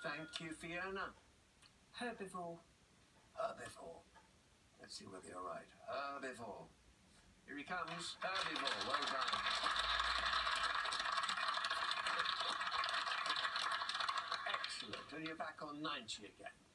Thank you, Fiona. Herbivore. Herbivore. Let's see whether you're right. Herbivore. Here he comes. Herbivore. Well done. Excellent. And you're back on 90 again.